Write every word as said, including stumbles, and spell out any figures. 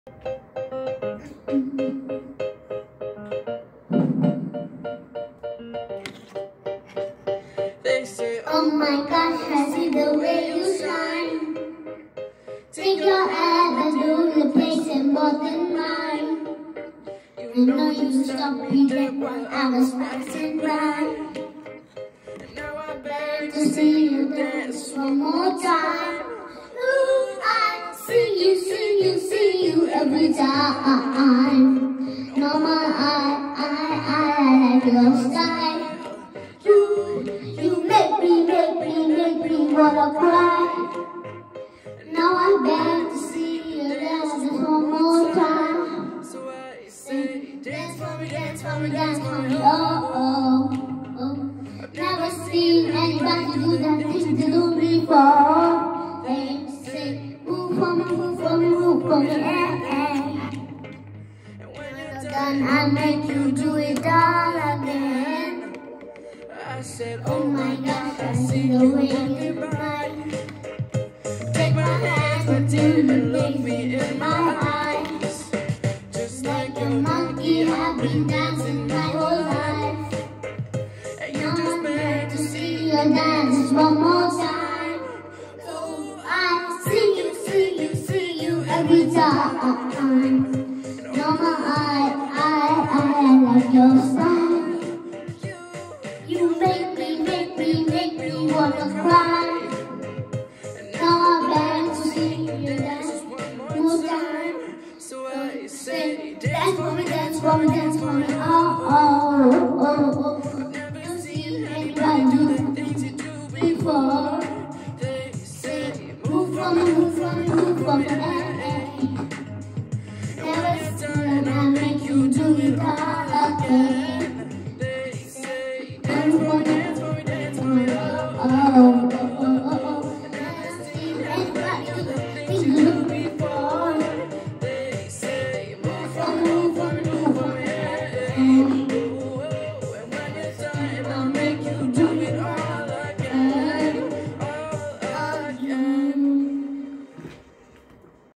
They say, oh my gosh, I see the way you shine. Take your attitude, the place and more than mine. You know you stopped me back when I was passing by. and now I beg To see you dance one more time. Ooh, I see you, see you, see you every time. No, my I, I, I like your style. You, you make me, make me, make me wanna cry. Now I beg to see you dance just one more time. So I say, Dance for me, dance for me, dance for me, oh, oh, oh. I've never seen anybody do that thing to do before. They say, move for me, move for me, move for me, eh, eh. and when you're Then done, I'll make you do it all again. I said, Oh my gosh, I see the way you mine. Take my hands until you look me in my eyes. just Like like a monkey, I've been dancing my whole life. and you Now just I'm beg back to to see. see you dance one more time. Oh, I see you, see you, see you every time. No, my I, I, I like your style. You make me, make me, make me wanna cry. Now I'm back to see you dance one more time. So I say, Dance for me, dance for me, dance for me, oh, oh, oh, oh. never You seen see anybody anybody do do the things you do before. before.